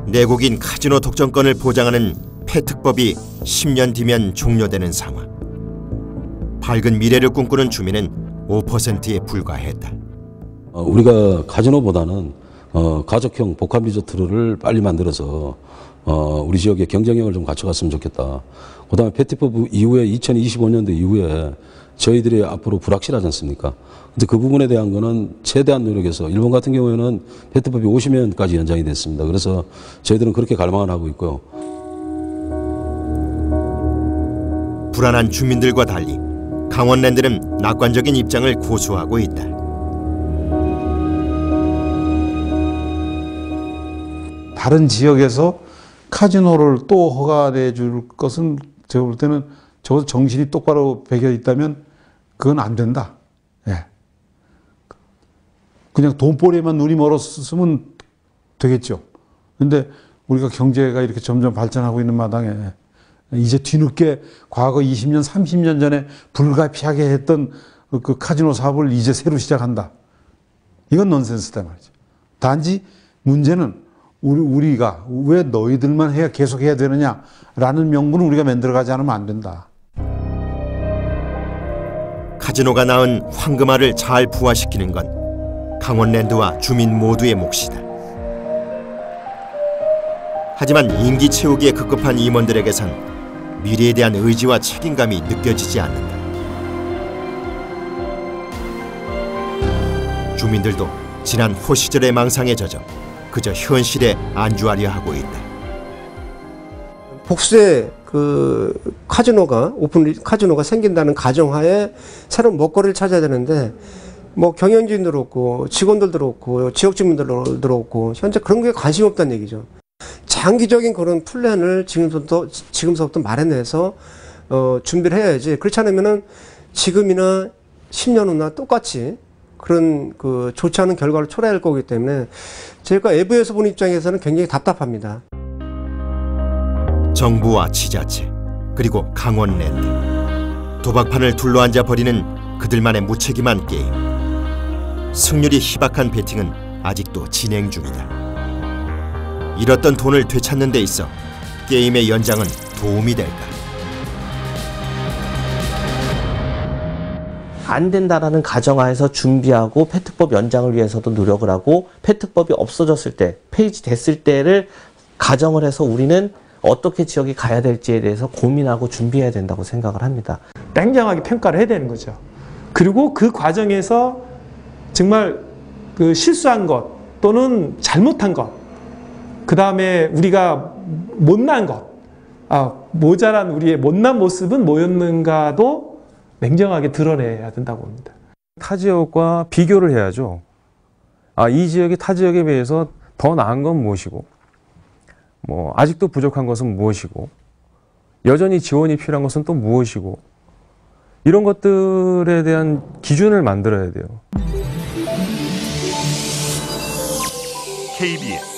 내국인 카지노 독점권을 보장하는 폐특법이 10년 뒤면 종료되는 상황. 밝은 미래를 꿈꾸는 주민은 5%에 불과했다. 우리가 카지노보다는 가족형 복합 리조트를 빨리 만들어서 우리 지역의 경쟁력을 좀 갖춰갔으면 좋겠다. 그다음에 폐특법 이후에 2025년도 이후에 저희들이 앞으로 불확실하지 않습니까? 근데 그 부분에 대한 거는 최대한 노력해서 일본 같은 경우에는 폐특법이 50년까지 연장이 됐습니다. 그래서 저희들은 그렇게 갈망을 하고 있고요. 불안한 주민들과 달리 강원랜드는 낙관적인 입장을 고수하고 있다. 다른 지역에서 카지노를 또 허가해 줄 것은 제가 볼 때는 적어도 정신이 똑바로 배겨 있다면 그건 안 된다. 예. 그냥 돈벌이에만 눈이 멀었으면 되겠죠. 근데 우리가 경제가 이렇게 점점 발전하고 있는 마당에 이제 뒤늦게 과거 20년, 30년 전에 불가피하게 했던 그 카지노 사업을 이제 새로 시작한다. 이건 넌센스다 말이죠. 단지 문제는 우리가 왜 너희들만 해야 계속 해야 되느냐라는 명분을 우리가 만들어가지 않으면 안 된다. 카지노가 낳은 황금알을 잘 부화시키는 건 강원랜드와 주민 모두의 몫이다. 하지만 임기 채우기에 급급한 임원들에게선 미래에 대한 의지와 책임감이 느껴지지 않는다. 주민들도 지난 호 시절의 망상에 젖어 그저 현실에 안주하려 하고 있다. 복수의 그 오픈 카지노가 생긴다는 가정하에 새로운 먹거리를 찾아야 되는데 뭐 경영진도 그렇고 직원들도 그렇고 지역 주민들도 그렇고 현재 그런 게 관심 없다는 얘기죠. 장기적인 그런 플랜을 지금서부터 마련해서 준비를 해야지. 그렇지 않으면은 지금이나 10년 후나 똑같이 그런 그 좋지 않은 결과를 초래할 거기 때문에 제가 외부에서 본 입장에서는 굉장히 답답합니다. 정부와 지자체 그리고 강원랜드 도박판을 둘러앉아 버리는 그들만의 무책임한 게임. 승률이 희박한 베팅은 아직도 진행 중이다. 잃었던 돈을 되찾는 데 있어 게임의 연장은 도움이 될까? 안 된다라는 가정하에서 준비하고 폐특법 연장을 위해서도 노력을 하고 폐특법이 없어졌을 때, 폐지됐을 때를 가정을 해서 우리는 어떻게 지역이 가야 될지에 대해서 고민하고 준비해야 된다고 생각을 합니다. 냉정하게 평가를 해야 되는 거죠. 그리고 그 과정에서 정말 그 실수한 것 또는 잘못한 것, 그 다음에 우리가 못난 것, 모자란 우리의 못난 모습은 뭐였는가도 냉정하게 드러내야 된다고 봅니다. 타 지역과 비교를 해야죠. 이 지역이 타 지역에 비해서 더 나은 건 무엇이고, 아직도 부족한 것은 무엇이고, 여전히 지원이 필요한 것은 또 무엇이고, 이런 것들에 대한 기준을 만들어야 돼요. KBS